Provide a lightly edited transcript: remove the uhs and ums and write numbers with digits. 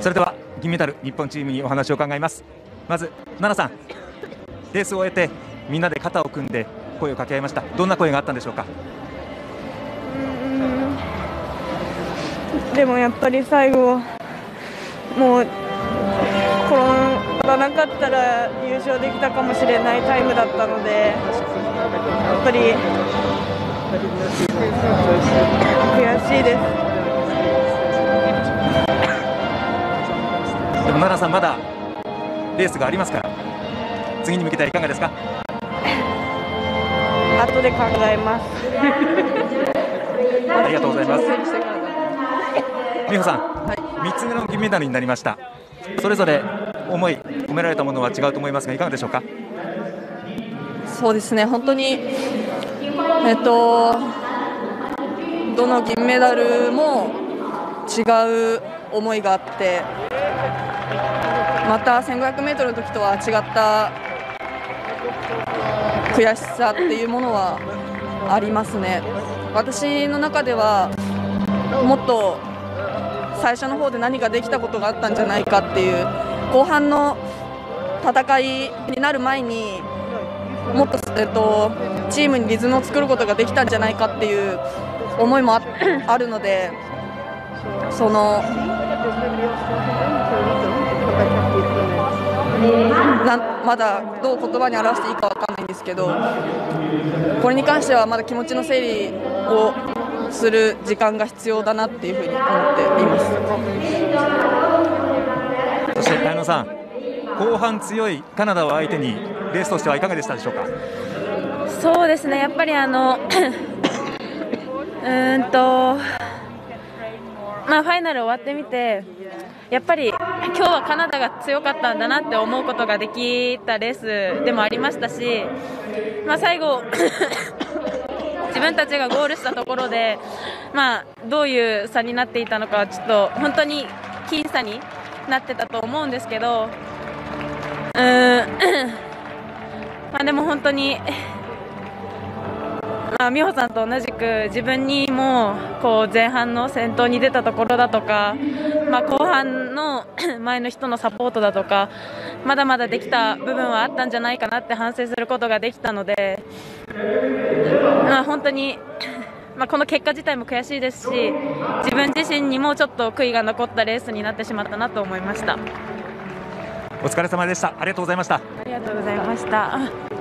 それでは銀メダル日本チームにお話を伺います。まず奈々さん、レースを終えてみんなで肩を組んで声を掛け合いました。どんな声があったんでしょうか。 でもやっぱり最後もう転ばなかったら優勝できたかもしれないタイムだったので、やっぱり悔しいです。 でも奈々さん、まだレースがありますから、次に向けてはいかがですか。 後で考えます。 ありがとうございます。美穂さん、3つ目の銀メダルになりました。それぞれ思い込められたものは違うと思いますが、いかがでしょうか。 そうですね、本当に、どの銀メダルも違う思いがあって、また 1500m の時とは違った悔しさっていうものはありますね。私の中ではもっと最初の方で何かできたことがあったんじゃないかっていう、後半の戦いになる前にもっと、チームにリズムを作ることができたんじゃないかっていう思いも あるので、まだどう言葉に表していいか分かんないんですけど、これに関してはまだ気持ちの整理をする時間が必要だなっていうふうに思っています。 そして綾野さん、後半強いカナダを相手にレースとしてはいかがでしたでしょうか。 そうですね、やっぱりファイナル終わってみて、やっぱり今日はカナダが強かったんだなって思うことができたレースでもありましたし、最後自分たちがゴールしたところで、どういう差になっていたのかはちょっと本当に僅差になってたと思うんですけど、でも本当に美穂さんと同じく自分にも前半の先頭に出たところだとか、後半の前の人のサポートだとか、まだまだできた部分はあったんじゃないかなって反省することができたので、本当に、この結果自体も悔しいですし、自分自身にもちょっと悔いが残ったレースになってしまったなと思いました。 お疲れ様でした。ありがとうございました。 ありがとうございました。